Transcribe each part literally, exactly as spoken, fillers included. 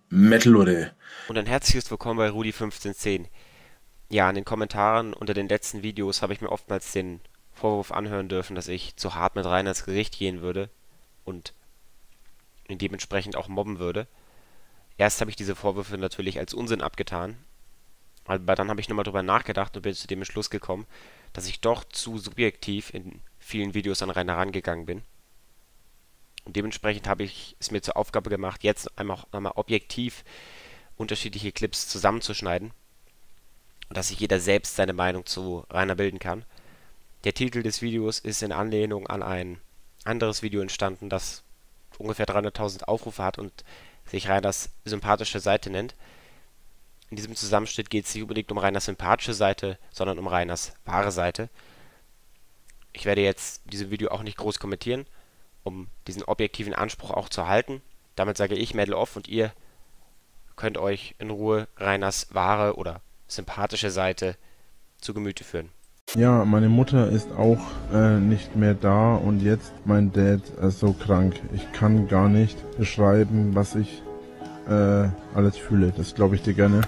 Metal oder? Und ein herzliches Willkommen bei Rudi fünfzehn zehn. Ja, in den Kommentaren unter den letzten Videos habe ich mir oftmals den Vorwurf anhören dürfen, dass ich zu hart mit Rainer ins Gericht gehen würde und ihn dementsprechend auch mobben würde. Erst habe ich diese Vorwürfe natürlich als Unsinn abgetan, aber dann habe ich nochmal drüber nachgedacht und bin zu dem Entschluss gekommen, dass ich doch zu subjektiv in vielen Videos an Rainer rangegangen bin. Und dementsprechend habe ich es mir zur Aufgabe gemacht, jetzt einmal, einmal objektiv unterschiedliche Clips zusammenzuschneiden, dass sich jeder selbst seine Meinung zu Rainer bilden kann. Der Titel des Videos ist in Anlehnung an ein anderes Video entstanden, das ungefähr dreihunderttausend Aufrufe hat und sich Rainers sympathische Seite nennt. In diesem Zusammenschnitt geht es nicht unbedingt um Rainers sympathische Seite, sondern um Rainers wahre Seite. Ich werde jetzt dieses Video auch nicht groß kommentieren, um diesen objektiven Anspruch auch zu halten. Damit sage ich Medal off und ihr könnt euch in Ruhe Rainers wahre oder sympathische Seite zu Gemüte führen. Ja, meine Mutter ist auch äh, nicht mehr da und jetzt mein Dad äh, so krank. Ich kann gar nicht beschreiben, was ich äh, alles fühle. Das glaube ich dir gerne.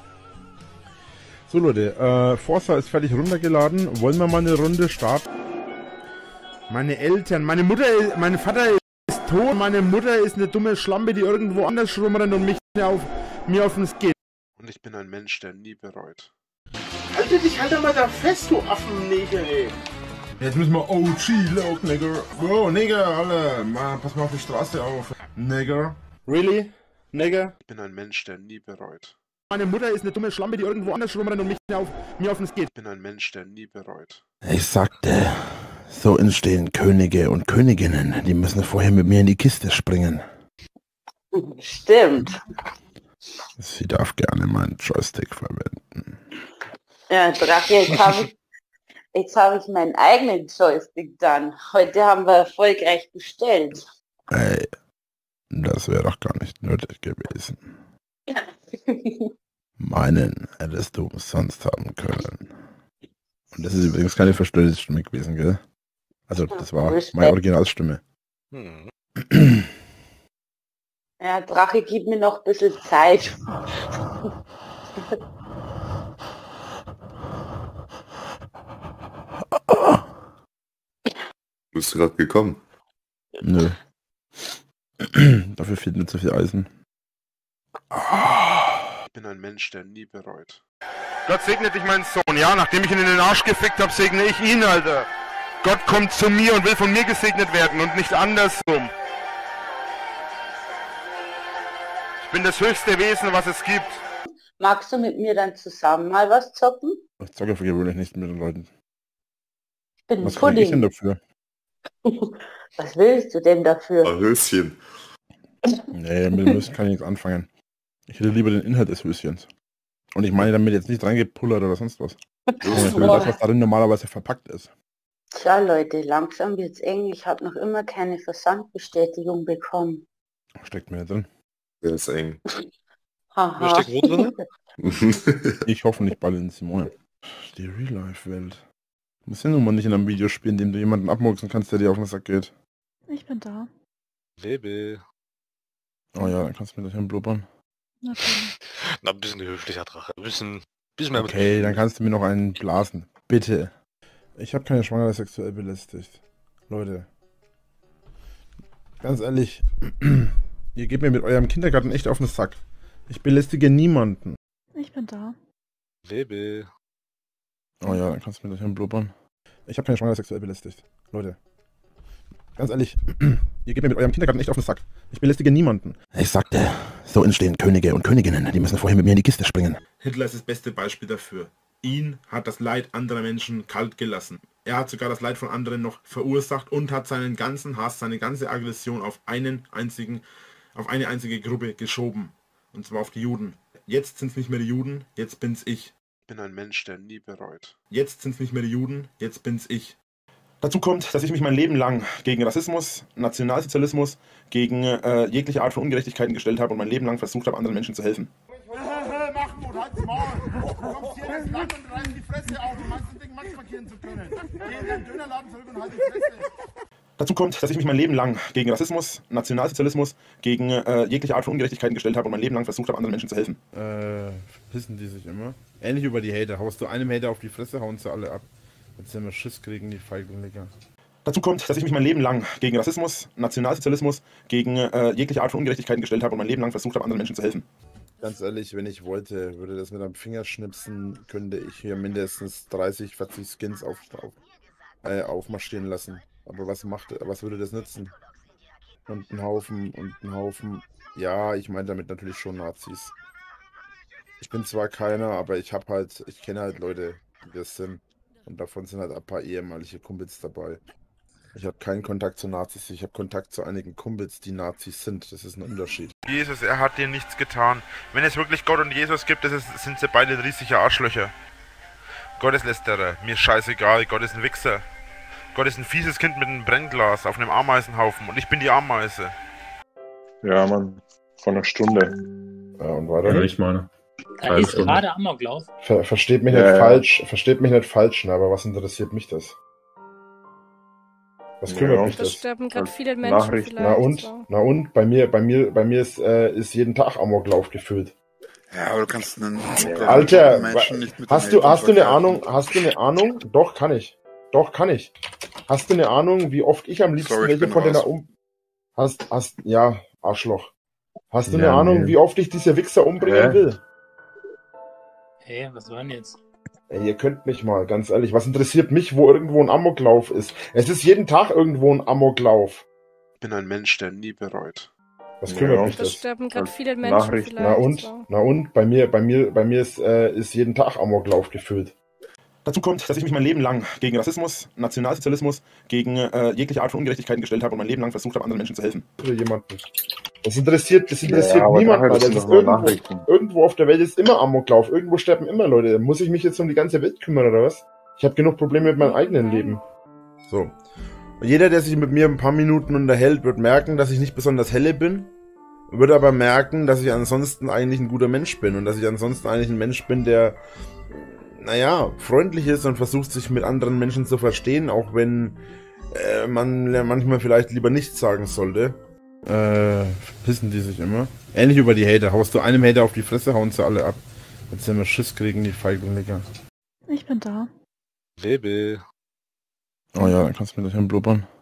So Leute, äh, Forza ist fertig runtergeladen. Wollen wir mal eine Runde starten? Meine Eltern, meine Mutter, mein Vater ist tot. Meine Mutter ist eine dumme Schlampe, die irgendwo anders rumrennt und mich auf, mir auf den Skate. Und ich bin ein Mensch, der nie bereut. Halte dich halt mal da fest, du Affennägel, ey. Jetzt müssen wir O G laut, Nigger. Bro, Nigger, alle. Mann, pass mal auf die Straße auf. Nigger. Really? Nigger? Ich bin ein Mensch, der nie bereut. Meine Mutter ist eine dumme Schlampe, die irgendwo anders rumrennt und mich auf, mir auf den Skate. Ich bin ein Mensch, der nie bereut. Ich sagte, so entstehen Könige und Königinnen. Die müssen vorher mit mir in die Kiste springen. Stimmt. Sie darf gerne meinen Joystick verwenden. Ja, Drache, jetzt habe ich, jetzt hab ich meinen eigenen Joystick dann. Heute haben wir erfolgreich bestellt. Ey, das wäre doch gar nicht nötig gewesen. Meinen hättest du umsonst haben können. Und das ist übrigens keine verstellte Stimme gewesen, gell? Also, das war meine Originalstimme. Hm. Ja, Drache, gib mir noch ein bisschen Zeit. Bist du gerade gekommen? Nö. Dafür fehlt mir zu viel Eisen. Ich bin ein Mensch, der nie bereut. Gott segne dich, mein Sohn. Ja, nachdem ich ihn in den Arsch gefickt habe, segne ich ihn, Alter. Gott kommt zu mir und will von mir gesegnet werden und nicht andersrum. Ich bin das höchste Wesen, was es gibt. Magst du mit mir dann zusammen mal was zocken? Ich zocke für gewöhnlich nicht mit den Leuten. Ich bin ein Was krieg ich denn Pudding. dafür? Was willst du denn dafür? Ein Höschen. Nee, mit dem Höschen kann ich nichts anfangen. Ich hätte lieber den Inhalt des Höschens. Und ich meine damit jetzt nicht reingepullert oder sonst was. Ich will das, was darin normalerweise verpackt ist. Tja, Leute, langsam wird's eng. Ich habe noch immer keine Versandbestätigung bekommen. Was steckt mir drin? Der ist eng. Haha. Ich hoffe nicht bald in Simone. Die Real-Life-Welt. Du musst ja nun mal nicht in einem Video spielen, in dem du jemanden abmurksen kannst, der dir auf den Sack geht. Ich bin da. Baby. Oh ja, dann kannst du mir gleich blubbern. Natürlich. Na, ein bisschen höflicher Drache. Ein bisschen, bisschen mehr. Okay, dann kannst du mir noch einen blasen. Bitte. Ich habe keine Schwangere sexuell belästigt. Leute. Ganz ehrlich. Ihr geht mir mit eurem Kindergarten echt auf den Sack. Ich belästige niemanden. Ich bin da. Baby. Oh ja, dann kannst du mir gleich blubbern. Ich habe keine Schwangere sexuell belästigt. Leute. Ganz ehrlich. Ihr geht mir mit eurem Kindergarten echt auf den Sack. Ich belästige niemanden. Ich sagte, so entstehen Könige und Königinnen. Die müssen vorher mit mir in die Kiste springen. Hitler ist das beste Beispiel dafür. Ihn hat das Leid anderer Menschen kalt gelassen. Er hat sogar das Leid von anderen noch verursacht und hat seinen ganzen Hass, seine ganze Aggression auf einen einzigen, auf eine einzige Gruppe geschoben. Und zwar auf die Juden. Jetzt sind es nicht mehr die Juden, jetzt bin's ich. Ich bin ein Mensch, der nie bereut. Jetzt sind es nicht mehr die Juden, jetzt bin's ich. Dazu kommt, dass ich mich mein Leben lang gegen Rassismus, Nationalsozialismus, gegen äh, jegliche Art von Ungerechtigkeiten gestellt habe und mein Leben lang versucht habe, anderen Menschen zu helfen. Mahmoud, halt's Maul. Du kommst hier ins Land und reißt die Fresse auf. Du meinst, den Ding Max markieren zu können. Geh in deinen Dönerladen zurück und halt die Fresse. Dazu kommt, dass ich mich mein Leben lang gegen Rassismus, Nationalsozialismus, gegen äh, jegliche Art von Ungerechtigkeiten gestellt habe und mein Leben lang versucht habe, anderen Menschen zu helfen. Äh, pissen die sich immer. Ähnlich über die Hater. Haust du einem Hater auf die Fresse, hauen sie alle ab. Jetzt sind wir Schiss kriegen, die Feigenleger. Dazu kommt, dass ich mich mein Leben lang gegen Rassismus, Nationalsozialismus, gegen äh, jegliche Art von Ungerechtigkeiten gestellt habe und mein Leben lang versucht habe, anderen Menschen zu helfen. Ganz ehrlich, wenn ich wollte, würde das mit einem Fingerschnipsen, könnte ich hier mindestens dreißig, vierzig Skins auf, auf, äh, aufmarschieren lassen. Aber was macht, was würde das nützen? Und ein Haufen, und ein Haufen, ja, ich meine damit natürlich schon Nazis. Ich bin zwar keiner, aber ich habe halt, ich kenne halt Leute, die das sind. Und davon sind halt ein paar ehemalige Kumpels dabei. Ich habe keinen Kontakt zu Nazis, ich habe Kontakt zu einigen Kumpels, die Nazis sind. Das ist ein Unterschied. Jesus, er hat dir nichts getan. Wenn es wirklich Gott und Jesus gibt, das ist, sind sie beide riesige Arschlöcher. Gotteslästerer, mir scheißegal, Gott ist ein Wichser. Gott ist ein fieses Kind mit einem Brennglas auf einem Ameisenhaufen und ich bin die Ameise. Ja, Mann. Vor einer Stunde. Ja, und weiter? Ja, ich meine. Da ist gerade Amoklauf. Ver versteht mich Ja, nicht ja. falsch, versteht mich nicht falsch, ne, aber was interessiert mich das? Was kümmert Ja. mich Das das? sterben gerade Als viele Menschen Nachricht. vielleicht. Na und? So. Na und? Bei mir, bei mir, bei mir ist, äh, ist jeden Tag Amoklauf gefüllt. Ja, aber du kannst einen Alter, Menschen nicht mit hast den du, hast du eine Eltern Ahnung, hast du eine Ahnung? Doch, kann ich. Doch, kann ich. Hast du eine Ahnung, wie oft ich am liebsten Sorry, ich welche bin von raus. deiner um... Hast, hast, ja, Arschloch. Hast du Ja, eine Ahnung, nee. wie oft ich diese Wichser umbringen Hä? will? Hey, was war denn jetzt? Ey, ihr könnt mich mal, ganz ehrlich, was interessiert mich, wo irgendwo ein Amoklauf ist? Es ist jeden Tag irgendwo ein Amoklauf. Ich bin ein Mensch, der nie bereut. Was kümmert Ja. mich Das das? sterben gerade Als viele Menschen Nachricht. vielleicht. Na und? So. Na und? Bei mir, bei mir, bei mir ist, äh, ist jeden Tag Amoklauf gefüllt. Dazu kommt, dass ich mich mein Leben lang gegen Rassismus, Nationalsozialismus, gegen äh, jegliche Art von Ungerechtigkeiten gestellt habe und mein Leben lang versucht habe, anderen Menschen zu helfen. Oder jemanden. Das interessiert, das interessiert Ja, aber niemanden. nachher, das Das sind ist doch nur irgendwo, Nachrichten. irgendwo auf der Welt ist immer Amoklauf. Irgendwo sterben immer Leute. Muss ich mich jetzt um die ganze Welt kümmern oder was? Ich habe genug Probleme mit meinem eigenen Leben. So. Und jeder, der sich mit mir ein paar Minuten unterhält, wird merken, dass ich nicht besonders helle bin. Wird aber merken, dass ich ansonsten eigentlich ein guter Mensch bin. Und dass ich ansonsten eigentlich ein Mensch bin, der, naja, freundlich ist und versucht, sich mit anderen Menschen zu verstehen, auch wenn äh, man ja manchmal vielleicht lieber nichts sagen sollte. Äh, pissen die sich immer. Ähnlich über die Hater. Haust du einem Hater auf die Fresse, hauen sie alle ab. Jetzt sind wir Schiss kriegen, die Feigenleger. Ich bin da. Lebe. Oh ja, dann kannst du mir gleich blubbern.